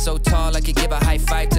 so tall I could give a high five